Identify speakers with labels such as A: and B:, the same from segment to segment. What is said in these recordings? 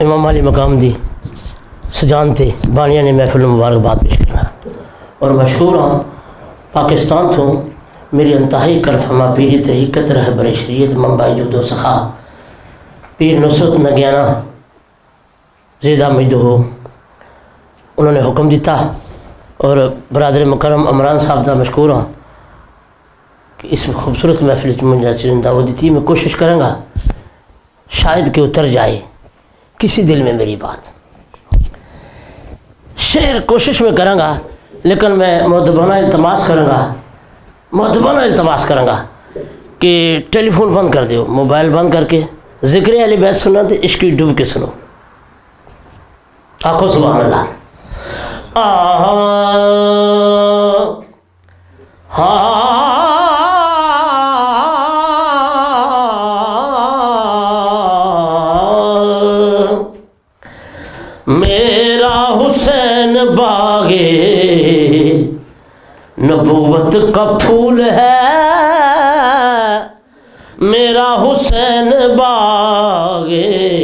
A: امام علی مقام دی سجانتے بانیاں نے محفل مبارکباد پیش کرنا اور مشہور ہوں پاکستان تو میری انتہائی کرفما پیری طریقت رہبر شریعت منبع جود و سخا پیر نصرت نگیانہ زیدہ مجدہ ہو انہوں نے حکم دیتا اور برادر مکرم عمران صاحب دا مشکور ہوں کہ اس خوبصورت محفل منجا چرین دعوت دیتی میں کوشش کروں گا شاید کہ اتر جائے کسی دل میں میری بات شعر کوشش میں کروں گا لیکن میں مؤدبانہ التماس کروں گا کہ ٹیلی فون بند کر دیو موبائل بند کر کے ذکر اہل بیت سننا تو عشق کی ڈوب کے سنو آخو سبحان اللہ میرا حسین باغے نبوت کا پھول ہے میرا حسین باغے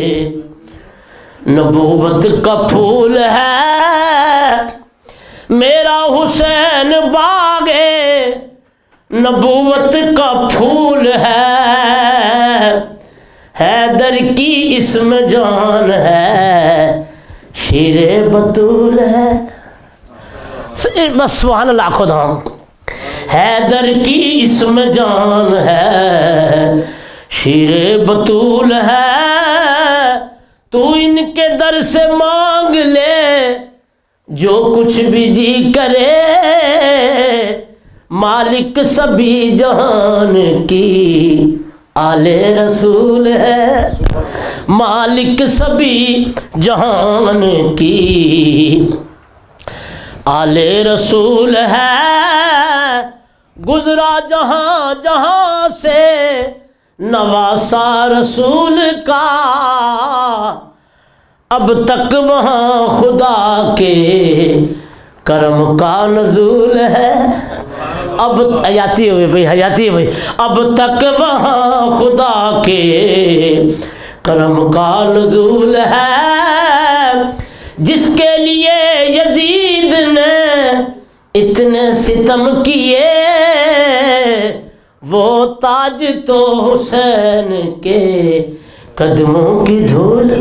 A: نبوت کا پھول ہے میرا حسین باغے نبوت کا پھول ہے حیدر کی اسم جان ہے شیر بطول ہے بس سبحان اللہ خدا حیدر کی اسم جان ہے شیر بطول ہے تو ان کے در سے مانگ لے جو کچھ بھی جی کرے مالک سبھی جہان کی آل رسول ہے مالک سبھی جہان کی آل رسول ہے گزرا جہاں جہاں سے نواسا رسول کا اب تک وہاں خدا کے کرم کا نزول ہے اب حیاتی ہوئے بھائی حیاتی ہوئے اب تک وہاں خدا کے کرم کا نزول ہے جس کے لیے یزید نے اتنے ستم کیے وہ تاج تو حسین کے قدموں کی دھول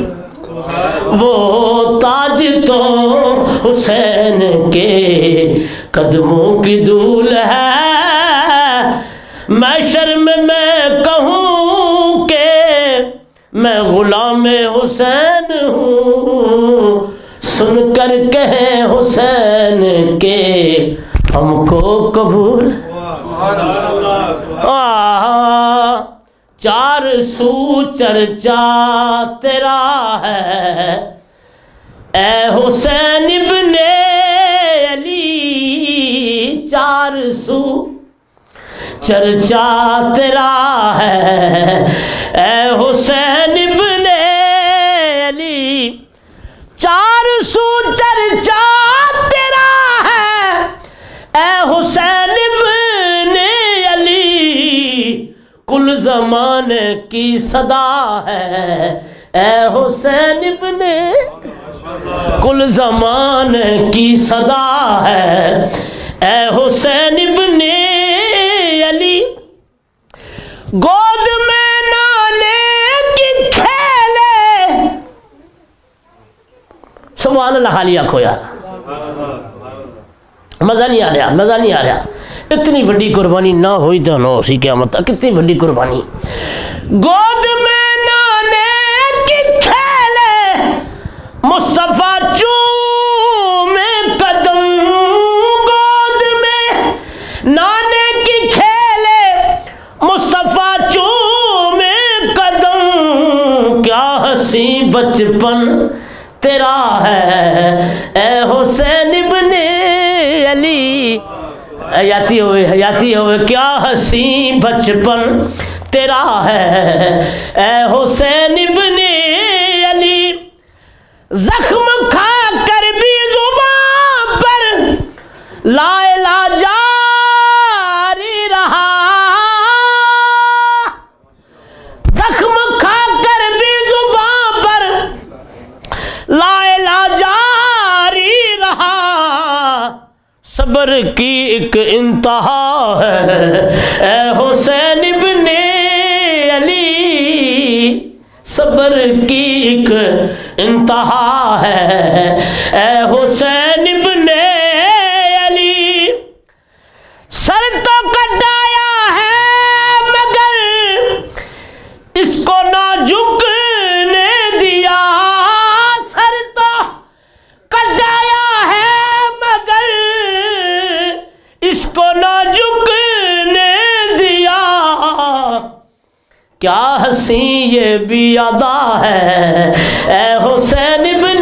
A: وہ تاج تو حسین کے قدموں کی دھول ہے محشر میں کہوں کہ میں غلام حسین ہوں سن کر کہیں حسین کے ہم کو قبول چار سو چرچا تیرا ہے اے حسین ابن علی چار سو چرچا تیرا ہے اے حسین ابن علی چار سو چرچا تیرا ہے اے حسین ابن علی کل زمانے کی صدا ہے اے حسین ابن کل زمانے کی صدا ہے اے حسین ابن علی گود میں نانے کی کھیلے سبحان اللہ خالی آنکھو یار مزہ نہیں آ رہا اتنی بڑی قربانی نہ ہوئی تو نہ ہو سی قیامت کتنی بڑی قربانی گود میں نانے کی کھیلے مصطفیٰ چومے قدم گود میں نانے کی کھیلے مصطفیٰ چومے قدم کیا ہنسی بچپن تیرا ہے اے حسین ابن علی حیاتی ہوئے کیا ہنسی بچپن تیرا ہے اے حسین ابن علی زخم کھا کر بھی زبان پر لا الہ جاری رہا زخم کھا کر بھی زبان پر صبر کی ایک انتہا ہے اے حسین ابن علی، صبر کی ایک انتہا ہے اے حسین ابن علی، سر تو کٹایا ہے مگر اس کو نہ جھکنے دیا، سر تو کٹایا ہے مگر اس کو نہ جھکنے دیا، کیا ہنسی یہ بھی ادا ہے اے حسین ابن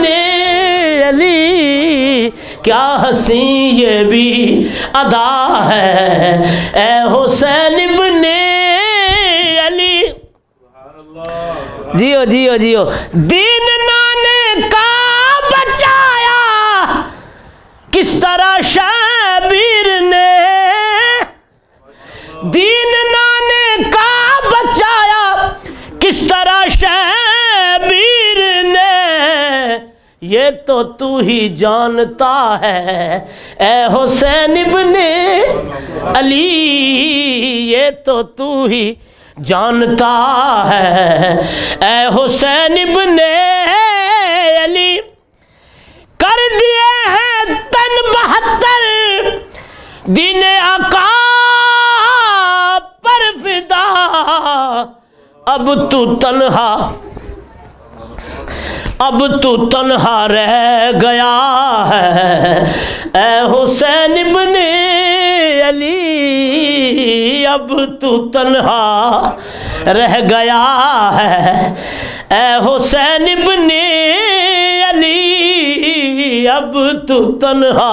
A: علی، کیا ہنسی یہ بھی ادا ہے اے حسین ابن علی۔ جیو جیو جیو، دین نانے کا بچایا کس طرح شبیر نے، دین نانے کا بچایا کس طرح شبیر نے، یہ تو ہی جانتا ہے اے حسین ابن علی، یہ تو ہی جانتا ہے اے حسین ابن علی، کر دیے ہیں تن 72 دین آقا پر فدا، اب تو تنہا رہ گیا ہے اے حسین ابن علی، اب تو تنہا رہ گیا ہے اے حسین ابن علی، اب تو تنہا،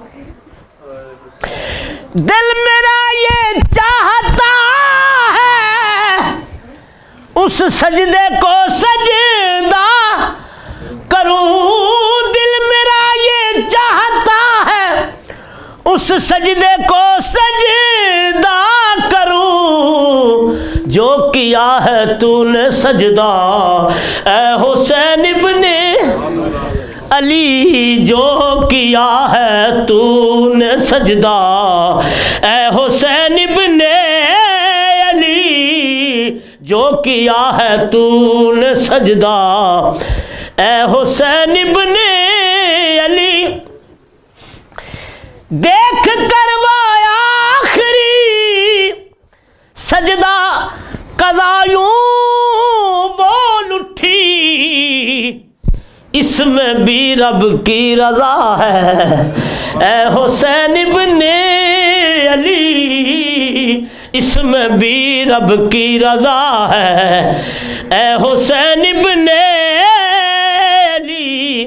A: دل میرا یہ چاہتا ہے اس سجدے کو سجدہ کروں، دل میرا یہ چاہتا ہے اس سجدے کو سجدہ کروں، جو کیا ہے تو نے سجدہ اے حسین ابن علی، جو کیا ہے تو نے سجدہ اے حسین ابن علی، جو کیا ہے تو نے سجدہ اے حسین ابن علی، دیکھ کر وہ آخری سجدہ قضا یوں بول اٹھی، اس میں بھی رب کی رضا ہے اے حسین ابن علی، اس میں بھی رب کی رضا ہے اے حسین ابن علی،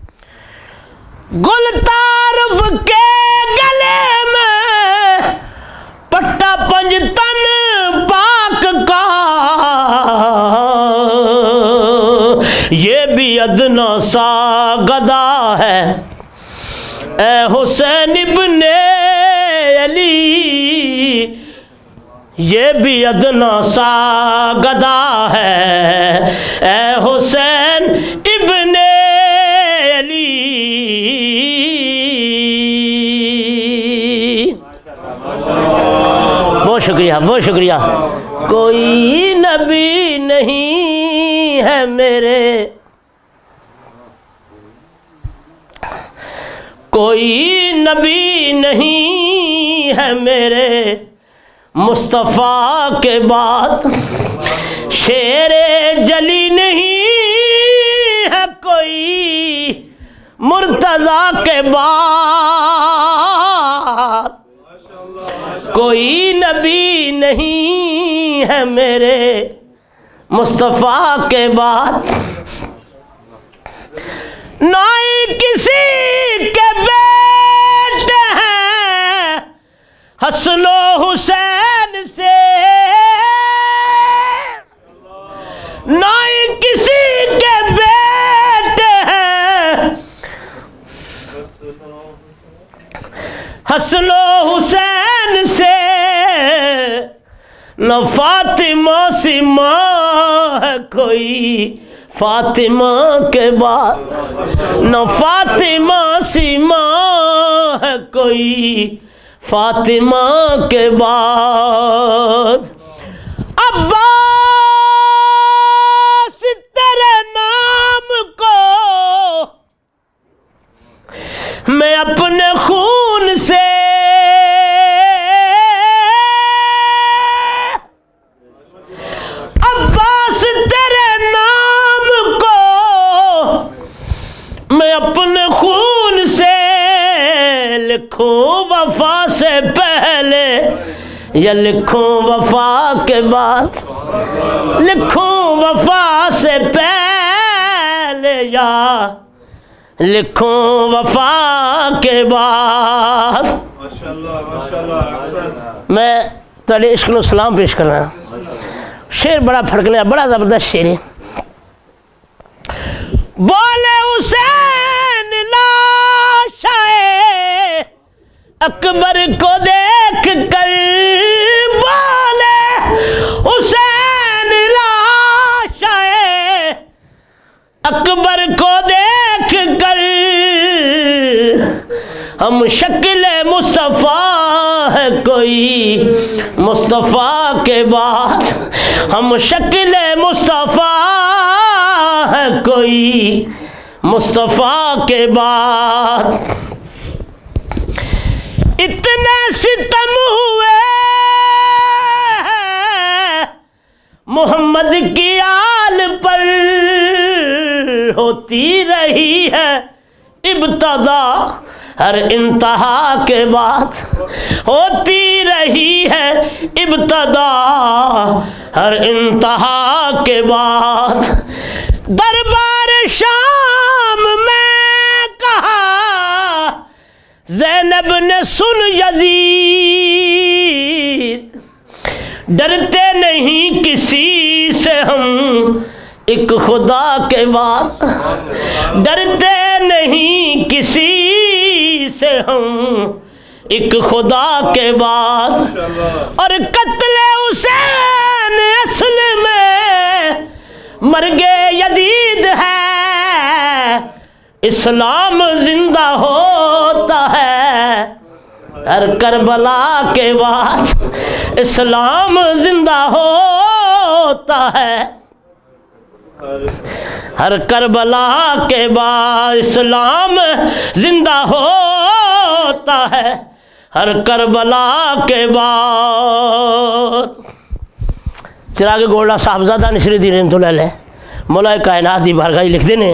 A: گل تعارف کے گلے میں پٹا پنجتن پاک کا، یہ بھی ادنا سا گدا ہے اے حسین ابن علی، یہ بھی ادنا سا گدا ہے اے حسین ابن علی۔ بہت شکریہ بہت شکریہ۔ کوئی نبی نہیں ہے میرے، کوئی نبی نہیں ہے میرے مصطفیٰ کے بعد، شیر جلی نہیں ہے کوئی مرتضیٰ کے بعد، کوئی نبی نہیں ہے میرے مصطفیٰ کے بعد، نہ ہی کسی کے بیٹے ہیں حسن و حسین سے، نہ ہی کسی کے بیٹے ہیں حسن و حسین سے، نہ فاطمہ سے ماں ہے کوئی فاطمہ کے بعد نہ فاطمہ سی ماں ہے کوئی فاطمہ کے بعد عباس تیرے نام کو میں اپنے خون سے عباس تیرے نام کو میں اپنے خون سے لکھوں وفا سے پہلے یا لکھوں وفا کے بعد لکھوں وفا سے پہلے یا لکھوں وفا کے بعد میں تعالی عشق و سلام پیش کر رہا ہوں شعر بڑا پھڑکنے بڑا زبردست شعر ہے بولے حسین لاشائے اکبر کو دیکھ کر بولے حسین لاشائے اکبر کو دیکھ کر ہم شکل مصطفیٰ ہے کوئی مصطفیٰ کے بعد ہم شکل مصطفیٰ ہے کوئی مصطفیٰ کے بعد اتنے ستم ہوئے محمد کی آل پر ہوتی رہی ہے ابتدا ہر انتہا کے بعد ہوتی رہی ہے ابتدا ہر انتہا کے بعد دربار شام میں کہا زینب نے سن یزید ڈرتے نہیں کسی سے ہم ایک خدا کے بعد ڈرتے نہیں کسی سے ہم ایک خدا کے بعد اور قتل حسین اصل میں مرگ یزید ہے اسلام زندہ ہوتا ہے ہر کربلا کے بعد اسلام زندہ ہوتا ہے ہر کربلا کے بعد اسلام زندہ ہوتا ہے ہر کربلا کے بعد چراغ گولڈا صاحبزادہ نصیر الدین رحمۃ اللہ علیہ مولا کائنات دی بارگاہ لکھ دینے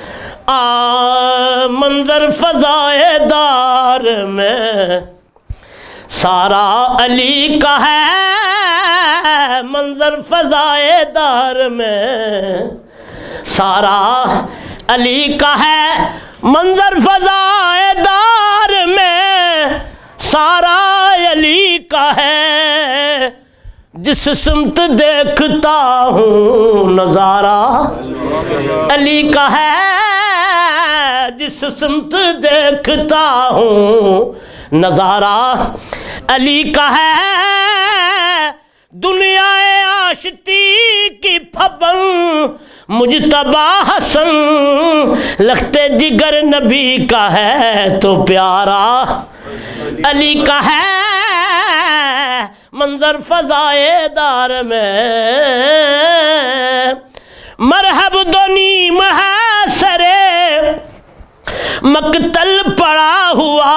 A: منظر فضائے دار میں سارا علی کا ہے منظر فضائے دار میں سارا علی کا ہے منظر فضائے دار میں سارا علی کا ہے جس سمت دیکھتا ہوں نظارہ علی کا ہے جس سمت دیکھتا ہوں نظارہ علی کا ہے دنیا آشتی کی پھبن مجتبی حسن لختے جگر نبی کا ہے تو پیارا علی کا ہے منظر فضائے دار میں مرحب دو نیم ہے سرے مقتل پڑا ہوا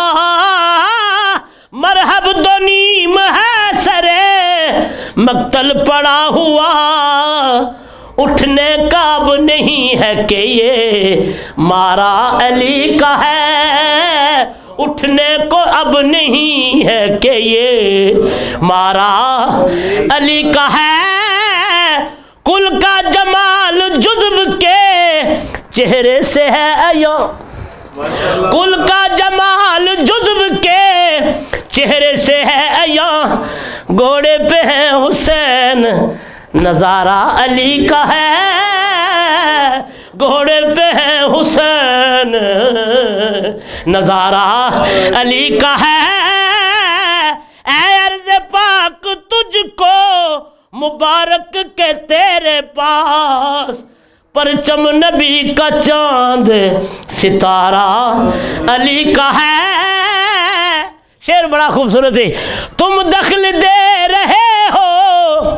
A: مرحب دو نیم ہے سرے مقتل پڑا ہوا اٹھنے کا اب نہیں ہے کہ یہ مارا علی کا ہے اٹھنے کو اب نہیں ہے کہ یہ مارا علی کا ہے کل کا جمال جزو کے چہرے سے ہے ایاں کل کا جمال جزو کے چہرے سے ہے ایاں گھوڑے پہ ہے حسین نظارہ علی کا ہے گھوڑے پہ ہے حسین نظارہ علی کا ہے اے عرض پاک تجھ کو مبارک کے تیرے پاس پرچم نبی کا چاند ستارہ علی کا ہے۔ شعر بڑا خوبصورت ہے۔ تم دخل دے رہے ہو،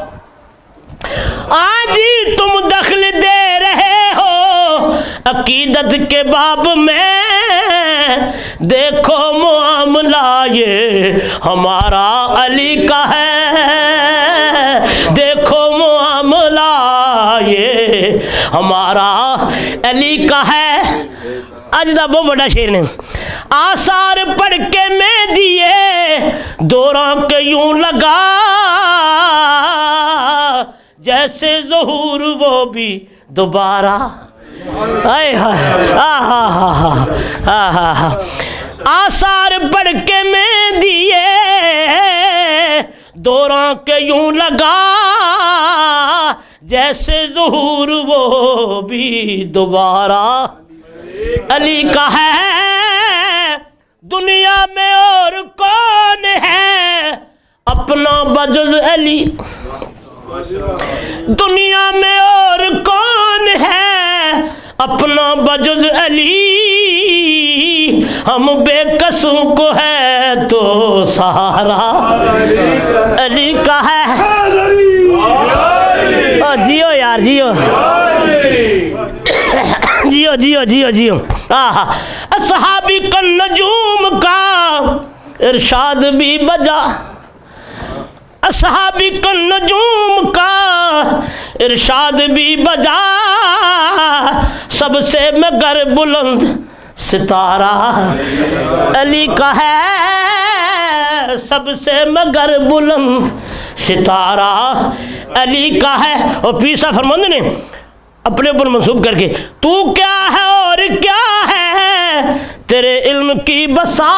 A: آجی تم دخل دے رہے ہو عقیدت کے باب میں، دیکھو معاملہ یہ ہمارا علی کا ہے، دیکھو معاملہ یہ ہمارا علی کا ہے۔ آج دا بہت بڑا شعر نے۔ آثار پڑھ کے میں دیے دوراں کے یوں لگا، جیسے ظہور وہ بھی دوبارہ۔ آثار پڑھ کے میں دیے دوراں کے یوں لگا، جیسے ظہور وہ بھی دوبارہ علی کا ہے۔ دنیا میں اور کون ہے اپنا بجز علی، دنیا میں اور کون ہے اپنا بجز علی، ہم بے قصوں کو ہے تو سہارا علی کا ہے۔ جیو یار جیو جیو جیو جیو جیو۔ اصحابی کا نجوم کا ارشاد بھی بجا، اصحابی کا نجوم کا ارشاد بھی بجا، سب سے مگر بلند ستارہ علی کا ہے، سب سے مگر بلند ستارہ علی کا ہے۔ اور پیر صاحب فرماندے نے اپنے اوپر منسوب کر کے، تو کیا ہے اور کیا ہے تیرے علم کی بساط،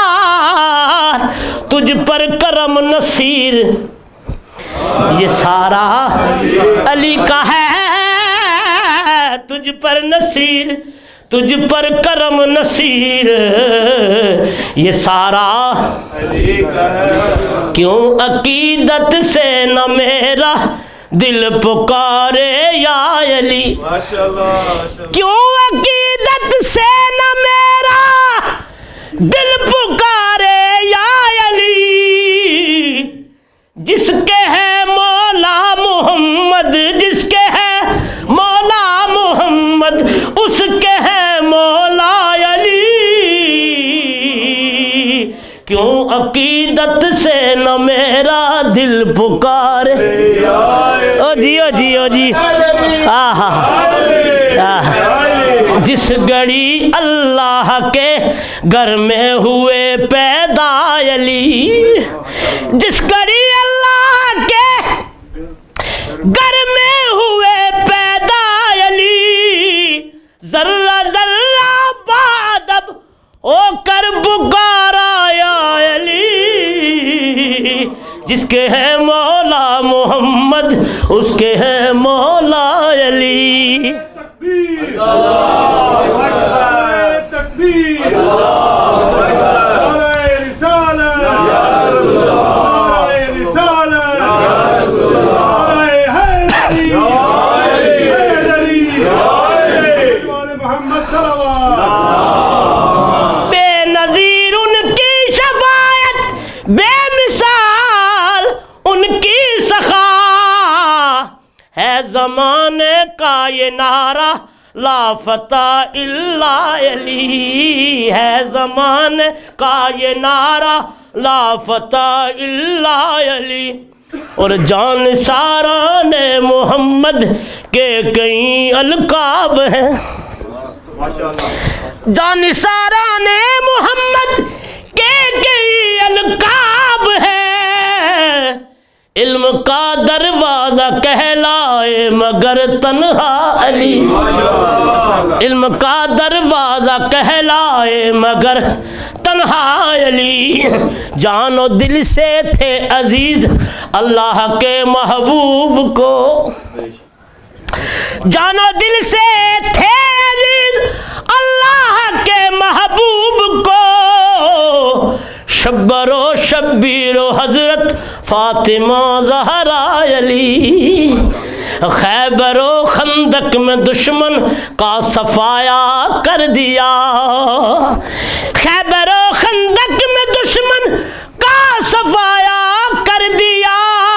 A: تجھ پر کرم نصیر یہ سارا علی کا ہے، تجھ پر نصیر، تجھ پر کرم نصیر یہ سارا علی کا ہے۔ کیوں عقیدت سے نہ میرا دل پکارے یا علی، کیوں عقیدت سے نہ میرا دل پکارے یا علی، جس کے ہے مولا محمد، جس کے ہے مولا محمد، اس کے ہے مولا علی، کیوں عقیدت سے نہ میرا دل پکارے۔ او جیو جیو جی، جس گھڑی اللہ کے گھر میں ہوئے پیدا علی، جس گھڑی اللہ کے گھر میں ہوئے پیدا علی، ذرہ ذرہ بعد اب ہو کر پکارا یا علی، جس کے ہے مولا محمد اس کے ہے مولا علی۔ تکبیر اللہ اکبر، تکبیر اللہ اکبر، رسالت یا رسول اللہ، رسالت یا رسول اللہ، حیدری حیدری محمد صلی اللہ۔ بے نظیر ان کی شفاعت، بے مثال ان کی سخا، ہے زمانے کا یہ نعرہ لا فتح الا علی، ہے زمانے کا یہ نعرہ لا فتح الا علی۔ اور جان ساران محمد کے کئی القاب ہیں، جان ساران محمد کے کئی القاب ہیں، علم کا دروازہ کہلائے مگر تنہا علی، علم کا دروازہ کہلائے مگر تنہا علی، جان و دل سے تھے عزیز اللہ کے محبوب کو، جان و دل سے تھے عزیز اللہ کے محبوب کو، شبر و شبیر و حضرت فاطمہ زہرا علی، خیبر و خندق میں دشمن کا صفایا کر دیا، خیبر و خندق میں دشمن کا صفایا کر دیا،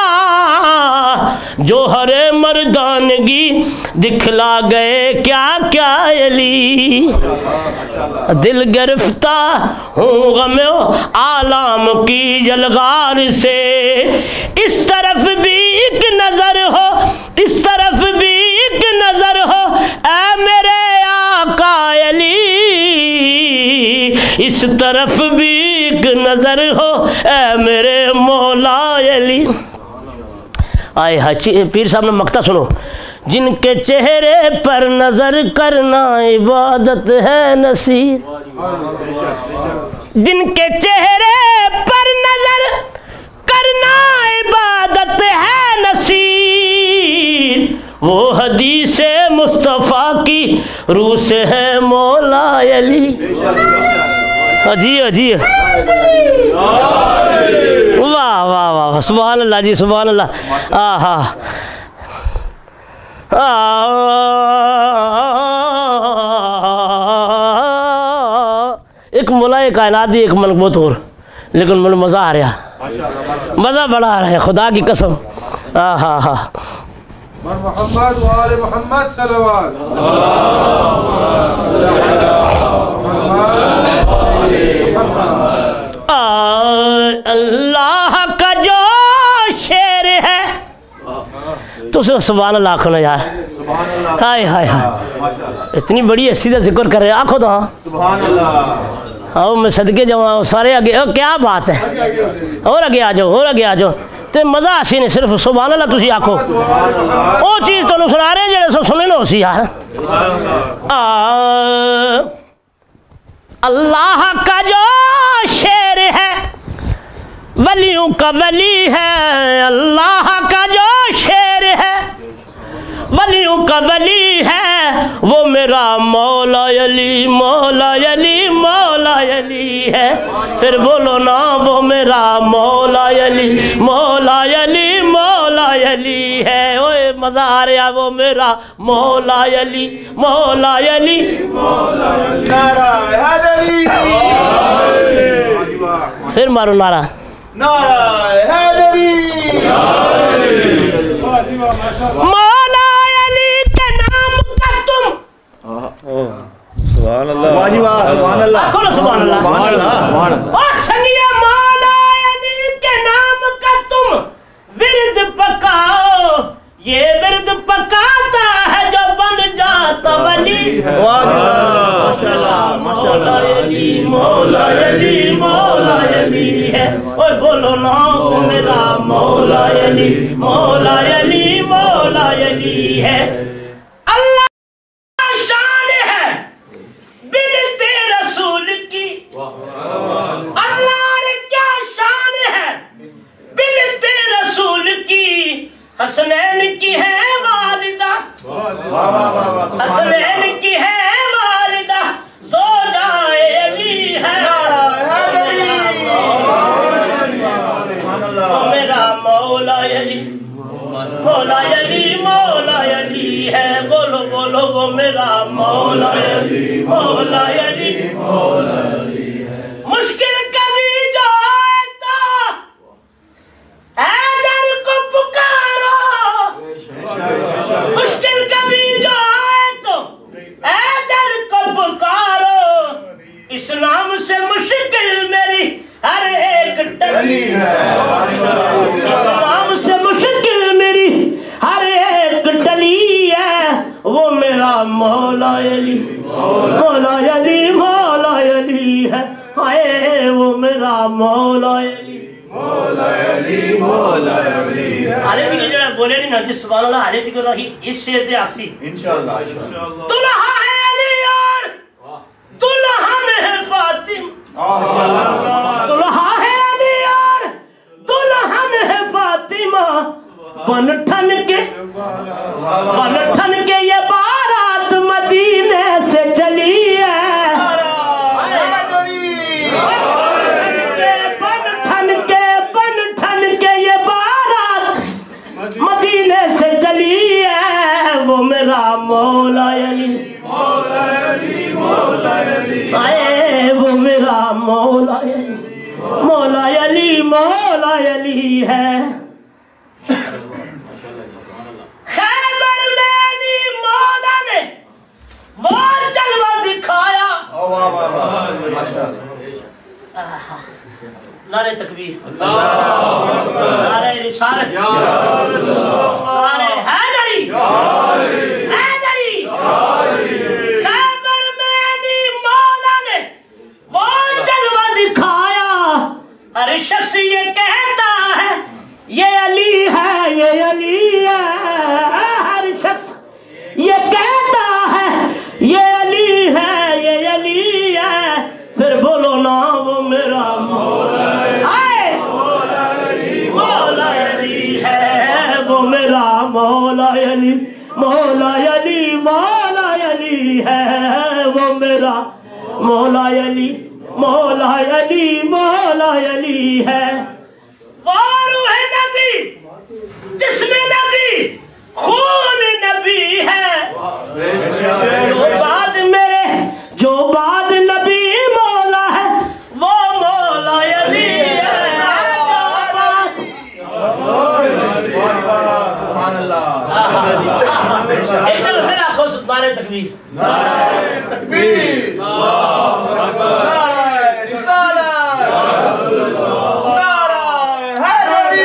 A: جوہر مردانگی دکھلا گئے کیا کیا علی، دل گرفتہ ہوں غم عالم کی جلغار سے، اس طرف بھی ایک نظر ہو، اس طرف بھی ایک نظر ہو اے میرے آقا علی، اس طرف بھی ایک نظر ہو اے میرے مولا علی۔ آئے پیر صاحب نے مقطع سنو، جن کے چہرے پر نظر کرنا عبادت ہے نصیر، جن کے چہرے پر نظر کرنا عبادت ہے نصیر، وہ حدیث مصطفیٰ کی روح سے ہے مولا علی۔ جی جی واہ واہ واہ، سبحان اللہ جی، سبحان اللہ۔ آہا ایک مولائے کائنات دی، ایک ملک بہت اور، لیکن مجھے مزہ آ رہا، مزہ بڑا آ رہا ہے خدا کی قسم۔ آہا
B: محمد و آل محمد صلوات،
A: اللہ کا جو شیر ہے تو سبحان اللہ آنکھو نا یار، ہائے ہائے ہائے، اتنی بڑی حسیت ذکر کر رہے ہیں، آنکھو تو ہاں
B: سبحان اللہ،
A: آؤ میں صدقے جاؤں سارے آگے، کیا بات ہے، اور آگے آ جاؤ، اور آگے آ جاؤ، تے مزہ آسی نہیں، صرف سبحان اللہ تسی آکھو، وہ چیز تو سنا رہے ہیں جڑے سو سنے نو سی یار۔ اللہ کا جو شیر ہے ولیوں کا ولی ہے، اللہ کا جو شیر ہے ولیوں کا ولی ہے، وہ میرا مولا علی، مولا علی، مولا علی ہے، پھر بولو نا وہ میرا مولا علی، مولا علی، مولا علی ہے، اوے مزہ آ رہا، وہ میرا مولا علی، مولا علی، مولا علی،
B: نعرہ حیدری،
A: پھر مارو نعرہ،
B: نعرہ حیدری،
A: مولا علی کے نام کا تم،
B: سبحان اللہ، واجب سبحان اللہ،
A: کھولو سبحان اللہ،
B: سبحان اللہ،
A: اور سنگیا مولا علی کے نام کا تم ورد پکاؤ، یہ ورد پکاتا ہے جو بن جاتا ولی، مولا علی، مولا علی، مولا علی ہے، اور بولو نا وہ میرا مولا علی، مولا علی، مولا علی ہے۔ اللہ شان ہے بنتے رسول کی، اللہ نے کیا شان ہے بنتے رسول کی، حسنین کی ہے والدہ، حسنین کی ہے والدہ، زوجائے علی ہے، میرا مولا علی، مولا علی، مولا علی ہے، بولو بولو وہ میرا مولا علی، مولا علی، مولا علی ہے۔ مشکل کبھی جو آئے تو حیدر کو پکارو، مشکل کبھی جو آئے تو حیدر کو پکارو، اس نام سے مشکل میری ہر ایک ٹلی ہے، اس نام سے مشکل میری ہر ایک ٹلی ہے، وہ میرا مولا علی، مولا علی، مولا علی ہے، ہائے وہ میرا مولا علی، مولا علی، مولا علی ہے۔ آلے تھی کہ جو بولے نہیں نا جس سبحان اللہ، آلے تھی کہ رہی اس شیر دے آسی
B: انشاءاللہ،
A: دلہا ہے علی اور دلہن ہے فاطم، دلہا ہے علی اور دلہن ہے فاطمہ، بن ٹھن کے یہ بارات مدینے سے چلی ہے، بن ٹھن کے یہ بارات مدینے سے چلی ہے، آئے وہ میرا مولا علی، مولا علی، مولا علی ہے۔ خیبر میں علی مولا نے وہ جلوہ دکھایا۔ نعرہ تکبیر، نعرہ رسالت، نعرہ حیدری، حیدری۔ خیبر میں علی مولا نے وہ جلوہ دکھایا، ہر شخص یہ کہتا ہے یہ علی ہے، یہ علی ہے، ہر شخص یہ کہتا ہے یہ علی ہے، یہ علی ہے، پھر بولو نا وہ میرا مولا ہے، مولا علی ہے، وہ میرا مولا علی، مولا علی، مولا علی ہے، وہ میرا مولا علی، مولا علی، مولا علی ہے۔ وہ روح نبی، جسم نبی، خون نبی ہے، جو بعد میرے، جو بعد نبی مولا ہے وہ مولا علی ہے، ایک دل پھر آخو نعرہ تکبیر، نعرہ تکبیر، اللہ اکبر، نعرہ رسالت، نعرہ حیدری۔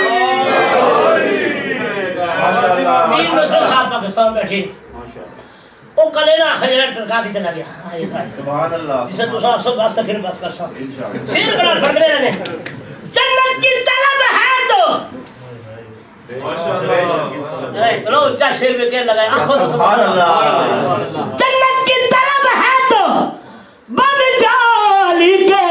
A: 20 نسل صاحب پاکستان بیٹھے، وہ کلینا خجرہ ٹرکا کے چلا گیا، جسے تو سب واسطہ پھر بس کر سا پھر بڑا پڑھنے رہنے۔ جنت کی طلب ہے تو اتنا اچھا شیر میں کہنے لگا، جنت کی طلب ہے تو بن جا علی کے،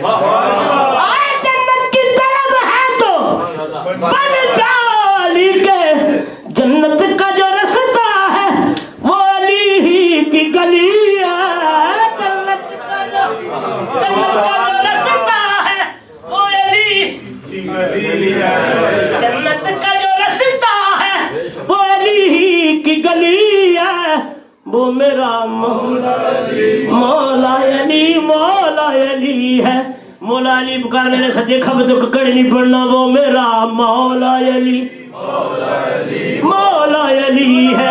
A: جنت کی طلب ہے تو بن جا علی کے، جنت کا جو رستہ ہے وہ علی ہی کی گلی ہے، جنت کا جو رستہ ہے وہ علی کی گلی ہے، جنت کا جو رستہ ہے وہ علی ہی کی گلی ہے، وہ میرا مولا علی، مولا علی، مولا علی ہے۔ مولا علی پکارنے نے سجے کھب تو ککڑ نہیں پڑنا، وہ میرا مولا علی، مولا علی ہے۔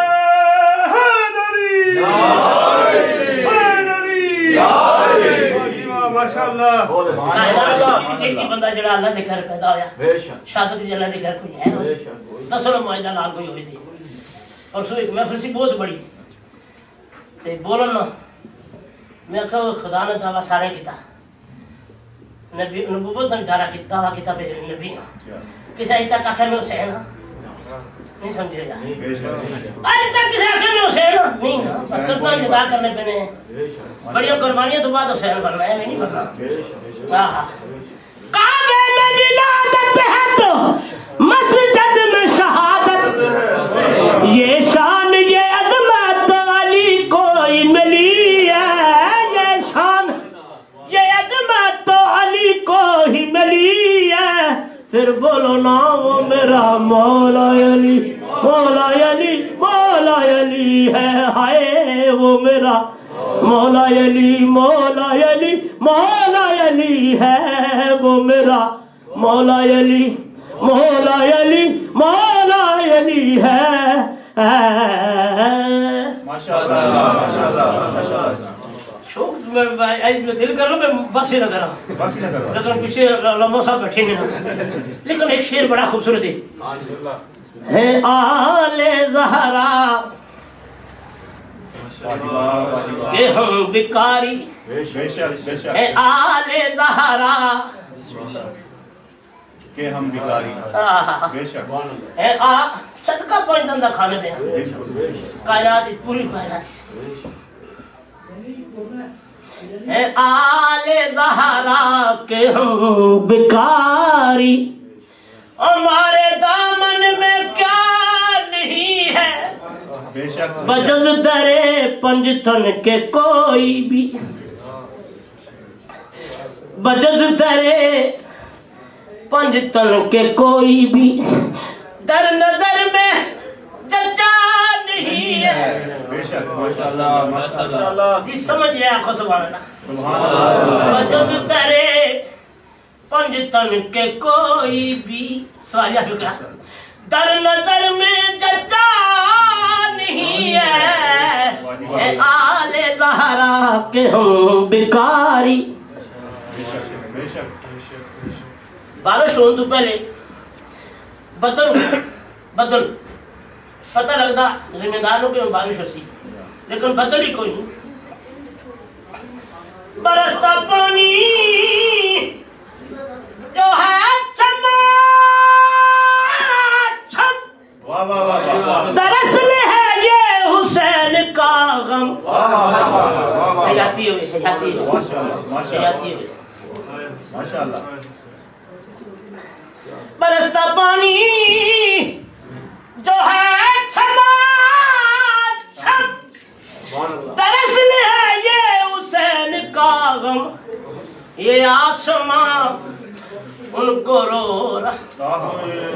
A: ایک ہی بندہ جڑا اللہ دے گھر پیدا ہویا، شہادت اللہ دے گھر کوئی ہے، دسو معاہدہ لال کوئی ہوئی تھی، اور سو ایک محفل سی بہت بڑی تے بولنا، میں کہا خدا نے دعویٰ سارے کیتا، نبوت نے دعویٰ کیتا بے نبی، کسی آئی تک آخر میں حسین نہیں سمجھے گا، آئی تک کسی آخر میں حسین نہیں، کرتا جدا کرنے پہنے بڑی قربانیاں تو بعد حسین بننا ہے، میں نہیں بننا۔ کعبے میں ولادت ہے تو مسجد میں شہادت، یہ شان یہ عظمت علی کو ہی ملی ہے، یہ شان یہ عظمت علی کو ہی ملی ہے، پھر بولو نا وہ میرا مولا علی، مولا علی، مولا علی ہے، ہائے وہ میرا مولا علی، مولا علی، مولا علی ہے، وہ میرا مولا علی، مولا علی، مولا علی ہے۔ شوق میں دل کر لو میں بس ہی نہ کرا، لیکن پیچھے علماء صاحب بیٹھے نہیں، لیکن ایک شعر بڑا خوبصورت ہے، آل زہرا کہ ہم بیکاری، ہے آل زہرا
B: کہ ہم بیکاری،
A: ہے صدقہ پانچ دن دا کھانے پہ کائنات پوری کائنات، ہے آل زہرا کہ ہم بیکاری، ہمارے دامن میں کیا نہیں ہے بجز درے پنجتن کے کوئی بھی، بجز درے پنجتن کے کوئی بھی، در نظر میں جچا نہیں ہے
B: ماشاءاللہ ماشاءاللہ
A: جی سمجھ گیا آنکھوں سبحان اللہ وجود ترے پنج تن کے کوئی بھی سوالیہ فکرہ در نظر میں جچا نہیں ہے اے آل زہرا کے ہم بیکاری بارش ہوں تو پہلے بدل پتہ لگتا ذمہ داروں کے بارش ہو سی لیکن بدل ہی کوئی نہیں برستا پانی جو ہے چھما چھم دراصل ہے یہ حسین کا غم حیاتی ہوئے حیاتی ہوئے برستا پانی جو ہے چھما چھم دراصل ہے یہ حسین کا غم یہ آسمان ان کو رو رہا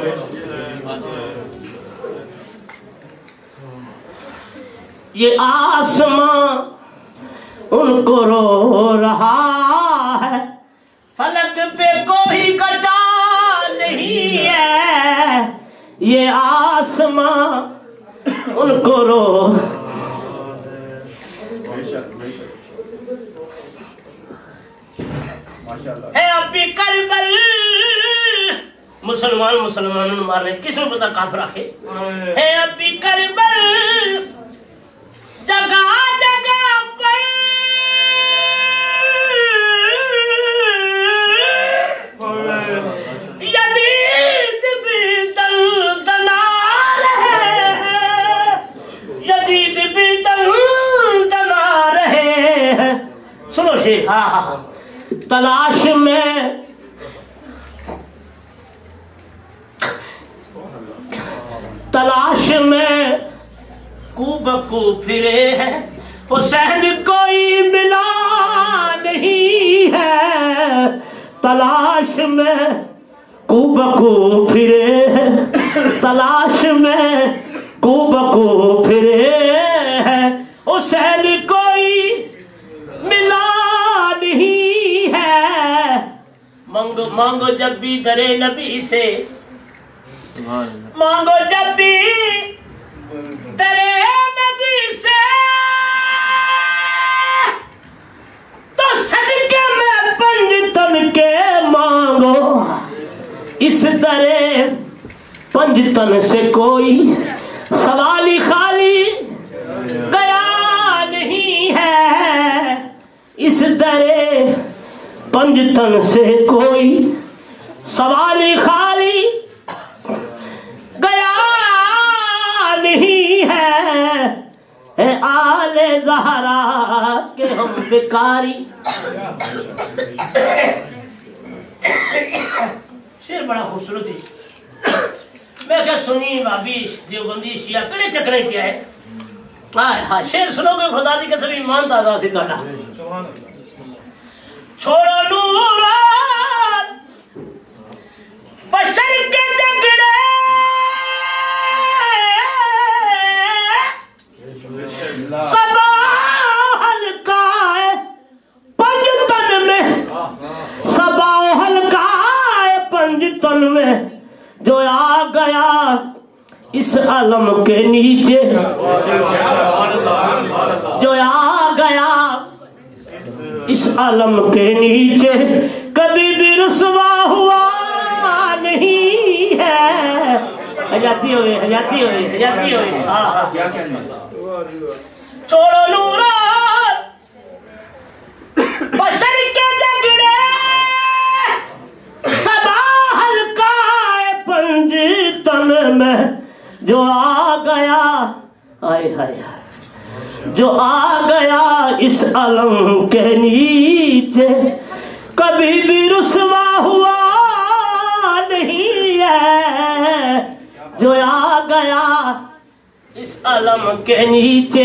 A: یہ آسمان ان کو رو رہا ہے فلک پہ کوئی کٹا نہیں ہے یہ آسمان ان کو رو ہے ابھی کربل مسلمانوں مار رہے کس میں پتا کافر آکھے ہے ابھی کربل جگہ جگہ پر یزید بھی دل دلا رہے ہیں یزید بھی دل دلا رہے ہیں سنو شیخ ہاں تلاش میں کو بکو پھرے ہیں حسین کوئی ملا نہیں ہے تلاش میں کو بکو پھرے ہیں تلاش میں کو بکو پھرے ہیں حسین کوئی ملا نہیں ہے مانگو جب بھی درے نبی سے مانگو جب بھی درے نبی سے تو صدقے میں پنج تن کے مانگو اس درے پنج تن سے کوئی سوالی خالی گیا نہیں ہے اس درے پنج تن سے کوئی سوالی خالی گیا نہیں ہے اے آل زہرا کے ہم بیکاری شیر بڑا خوبصورت ہے میں کہ سنی بابی دیوبندی شیعہ کڑے چکرے کیا ہے ہاں شیر سنو گے خدا دی قسم ایمان تازہ سی تھوڑا چھوڑو نوران بشر کے جگڑے سبا ہلکا ہے پنج تن میں سبا ہلکا ہے پنج تن میں جو آ گیا اس علم کے نیچے جو آ گیا اس علم کے نیچے کبھی بھی رسوا ہوا نہیں ہے حیاتی ہوئے حیاتی ہوئے حیاتی ہوئے چھوڑو نوران بشر کے جگڑے سبا ہلکا ہے پنج تن میں جو آ گیا آئے ہائے جو آ گیا اس علم کے نیچے کبھی بھی رسوا ہوا نہیں ہے جو آ گیا اس علم کے نیچے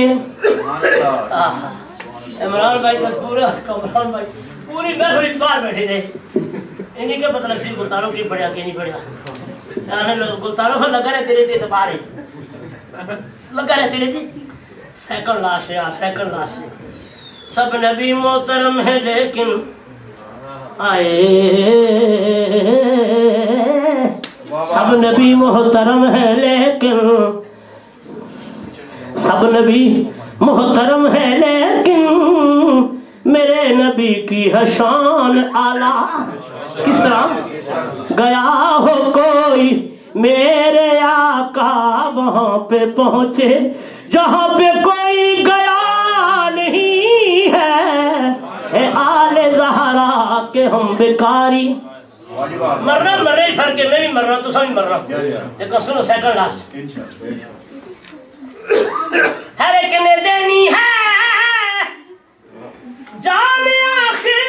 A: عمران بھائی تو پورا کمران بھائی پوری محفل بار بیٹھے تھے انہیں کیا پتہ لگ سی گلتاروں کی پڑھیا کہ نہیں پڑھیا گلتاروں کو لگا رہے تیرے تھے اعتبار ہے لگا رہے تیرے تھے سیکنڈ لاسٹ یار سیکنڈ لاسٹ سب نبی محترم ہے لیکن آئے سب نبی محترم ہے لیکن سب نبی محترم ہے لیکن میرے نبی کی ہے شان اعلیٰ کس طرح گیا ہو کوئی میرے آقا وہاں پہ پہنچے جہاں پہ کوئی گیا نہیں ہے اے آل زہرا کہ ہم بیکاری مرنا مرے فرق ہے میں بھی مر رہا ہوں تو سب بھی مر رہا ہوں لیکن سنو سیکنڈ لاسٹ ہر ایک نے دینی ہے جان آخر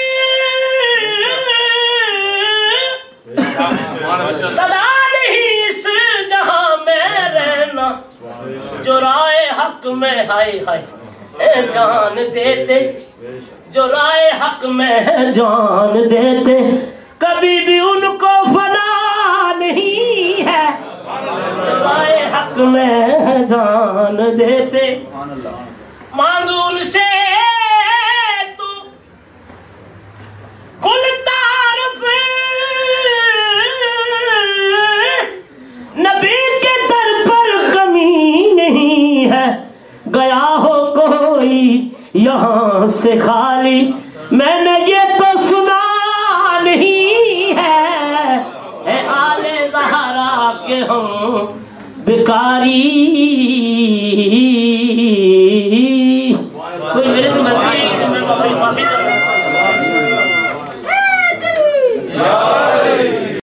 A: صدا نہیں اس جہاں میں رہنا جو رائے حق میں ہائے ہائے جان دیتے جو رائے حق میں جان دیتے کبھی بھی ان کو فنا نہیں ہے رائے حق میں جان دیتے مانگ ان سے تو کل تعارف نبی کے در پر کمی نہیں ہے گیا ہو کوئی یہاں سے خالی میں نے یہ تو سنا نہیں ہے اے آل زہرا کہ ہم بیکاری